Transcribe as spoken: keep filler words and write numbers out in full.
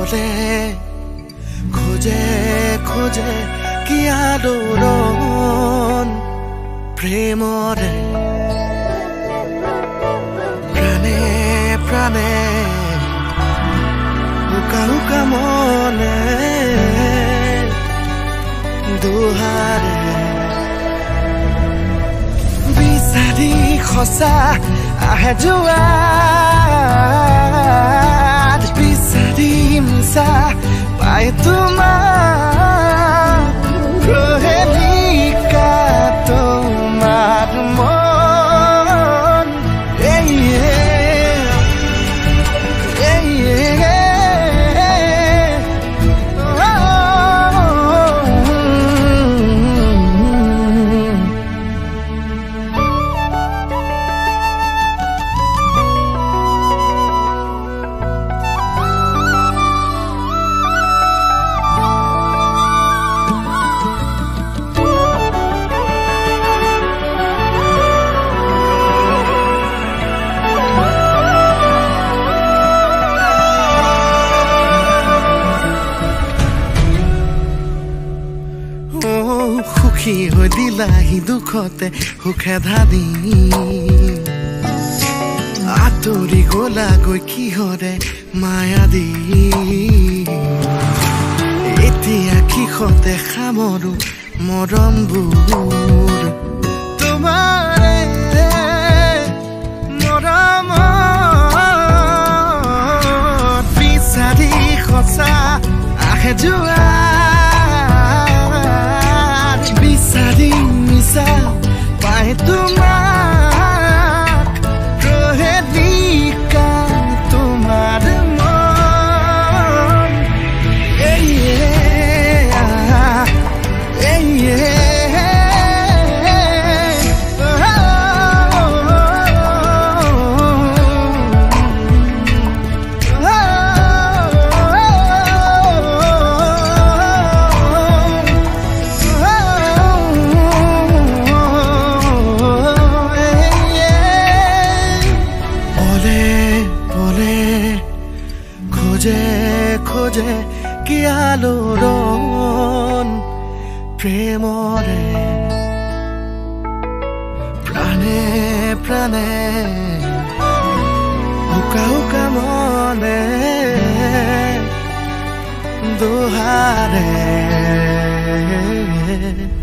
বলে খোঁজে খোঁজে কি আলোড়ন প্রেমরে প্রাণে প্রাণে উকা উকা মনে দুহারে বিচাৰি খসা আহে যোৱা বিচাৰি মিছা পাই তোমাৰ প্ৰহেলিকা তোমাৰ মন এই এই সুখী হৈ দিলাহি দুখতে সুখে ধাদি আঁতৰি গলাগৈ কিহৰে মায়া দি এতিয়া কিষতে সামৰো মৰমবোৰ তোমাৰে মৰমত বিচাৰি সঁচা আহে যোৱা বিচাৰি মিছা পাই তোমাক প্ৰহেলিকা তোমাৰ মন এই এই খোঁজে খোঁজে কি আলোড়ন প্রেমরে প্রাণে প্রাণে উকা উকা মনে দুহারে